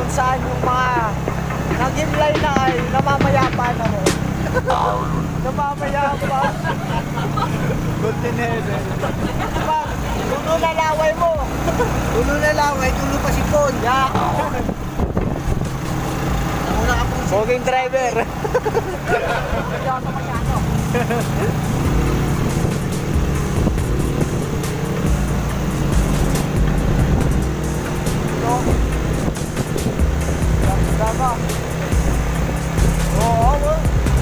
saan yung mga nag-inlay na ay namamayapan ako. Namamayapan. Golden Heaven. Diba? Tulo na laway mo. Tulo na laway, tulo pa si Pon. Yeah. Nauna ka po si Boging driver. Tama. Oo.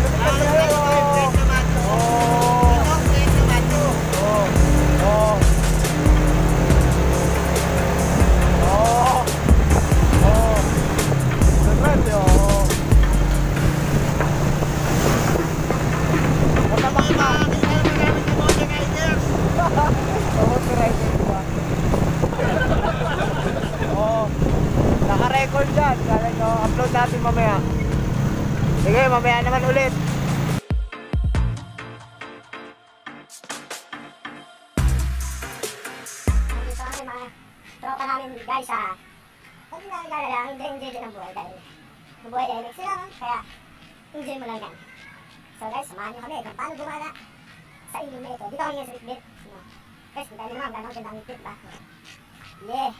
Naka-record dyan. Kala nyo, upload natin mamaya. Sige, mamaya naman ulit. Dito kami mga tropa namin guys ha. Huwag nyo namin lalala, enjoy din ang buhay dahil ang buhay ay mix lang, kaya enjoy mo lang yan. So guys, samahan nyo kami kung paano gumana sa ilong na ito. Dito kami ngayon sa Bitbit. Guys, kita nyo naman, gano'n gandang Bitbit ba? Yeah!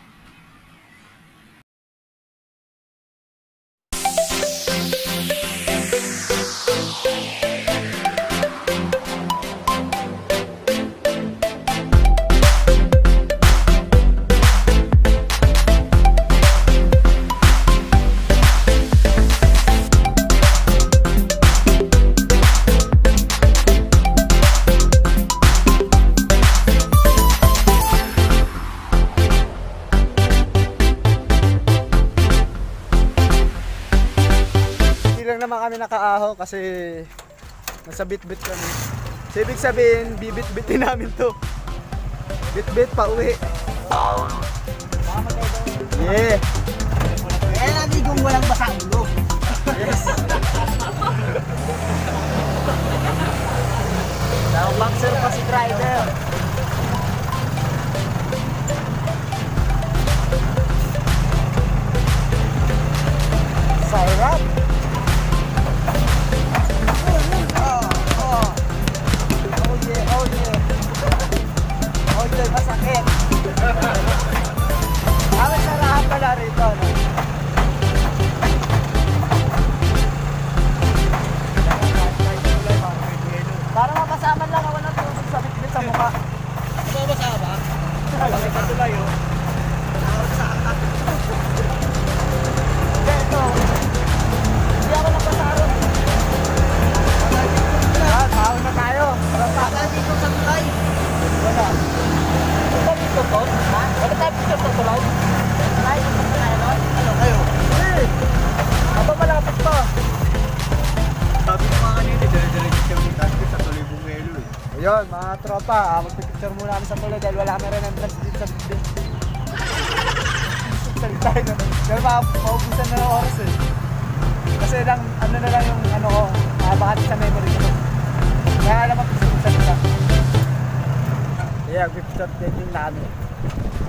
Lang naman kami nakaaho kasi nasa Bitbit kami. So, ibig sabihin, bibit-bitin namin to. Bitbit pa uwi. Yeah. Kaya natin kung walang basang ulo. Yes. Boxer pa si driver. Sarap. Masakit. Awit na lahat pala rito, no? Para mapasaman lang ako ng tusok sa Bitbit sa mukha. Ito ba sa ba? Bakit ka tulay, oh? Ito. Hindi ako napasaron. Tawag na tayo. Baka dito sa tulay. Wala. Ito dito to? Ha? Wala tayo dito sa tulay? Tulay? Ano kayo? Eh! Aba malapit pa. Sabi ko mga kanina, dire-diretso siya yung task sa tuloy Bungelo eh. Ayun, mga tropa, magpipicture muna kami sa tuloy dahil wala kami rin entrance dito sa Bitbit. Salitahin na. Pero maubusan na ng oras eh. Kasi lang, ano na lang yung ano ko, bakit sa memory ko. Kaya alam mo, salita. Yeah, picture taking namin.